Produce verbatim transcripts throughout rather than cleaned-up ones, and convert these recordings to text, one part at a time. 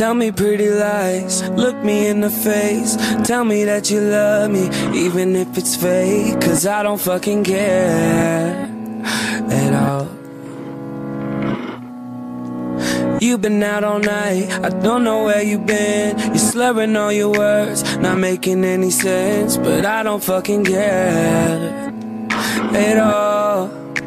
Tell me pretty lies, look me in the face. Tell me that you love me, even if it's fake. Cause I don't fucking care at all. You've been out all night, I don't know where you've been. You're slurring all your words, not making any sense. But I don't fucking care at all.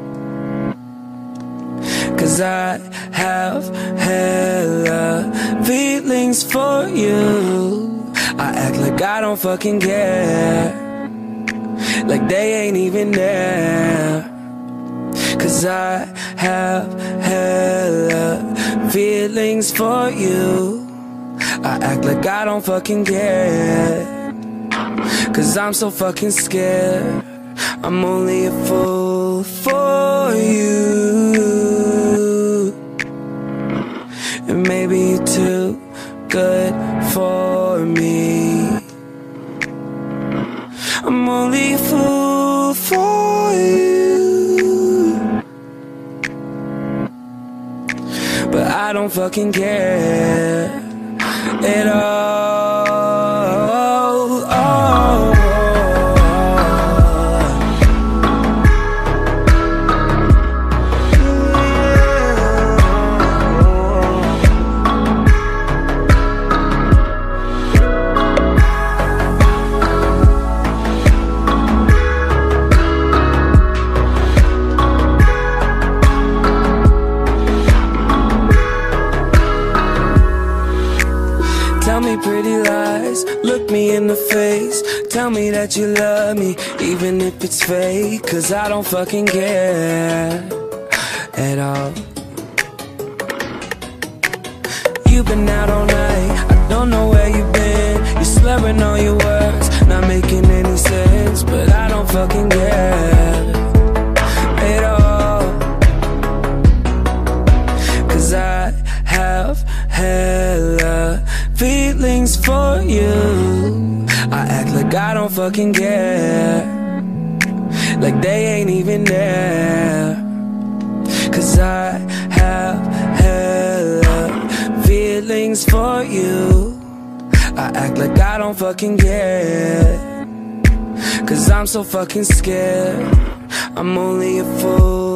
Cause I have hella feelings for you. I act like I don't fucking care, like they ain't even there. Cause I have hella feelings for you. I act like I don't fucking care, cause I'm so fucking scared. I'm only a fool for you, and maybe you're too good for me. I'm only a fool for you, but I don't fucking care at all. Oh. Tell me pretty lies, look me in the face. Tell me that you love me, even if it's fake. Cause I don't fucking care at all. You've been out all night, I don't know where you've been. You're slurring all your words, not making any sense. But I don't fucking care at all. Cause I have hella feelings for you. I act like I don't fucking care, like they ain't even there. Cause I have hella feelings for you. I act like I don't fucking care, cause I'm so fucking scared. I'm only a fool